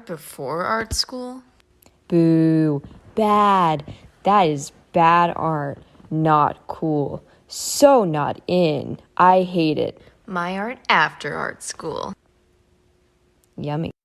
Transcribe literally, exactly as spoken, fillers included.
art before art school? Boo. Bad. That is bad art. Not cool. So not in. I hate it. My art after art school. Yummy.